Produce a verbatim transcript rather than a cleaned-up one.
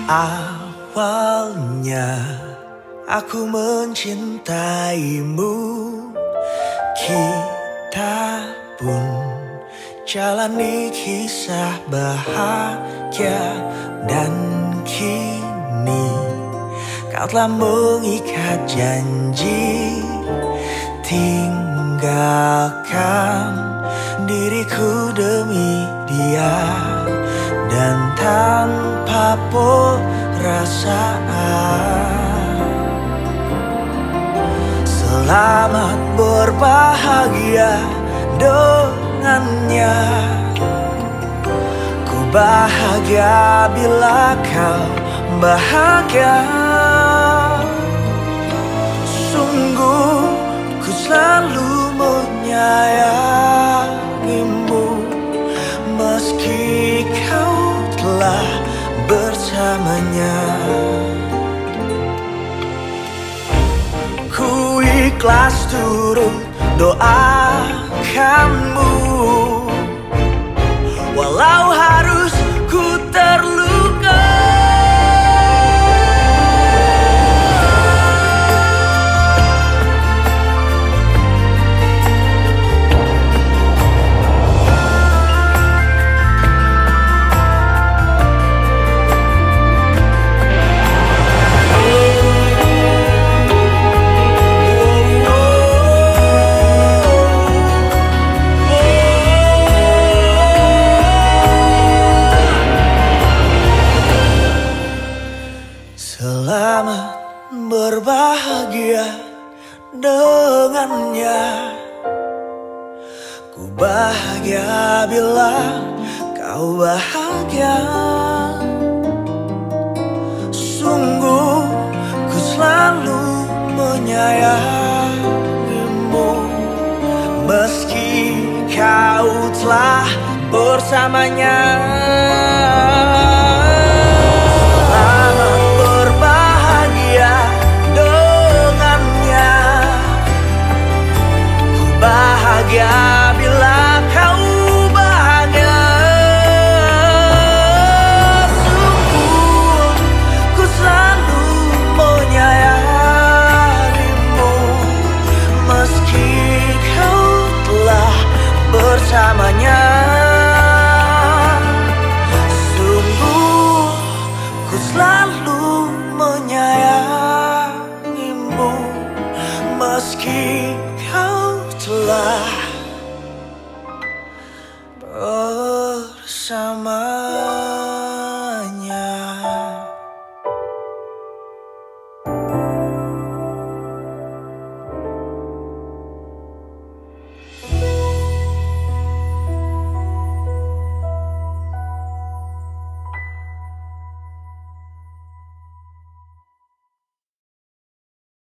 Awalnya aku mencintaimu, kita pun jalani kisah bahagia. Dan kini kau telah mengikat janji, tinggalkan diriku demi dia. Dan tanpa perasaan, selamat berbahagia dengannya. Ku bahagia bila kau bahagia. Sungguh ku selalu menyayangimu, meski kau telah bersamanya. Ku ikhlas turut doakanmu, walau harus ku terluka. Selamat berbahagia dengannya. Ku bahagia bila kau bahagia. Sungguh ku selalu menyayangimu, meski kau telah bersamanya. Bahagia bila kau bahagia. Sungguh ku selalu menyayangimu, meski kau telah bersamanya. Sungguh ku selalu menyayangimu, meski kau telah bersama.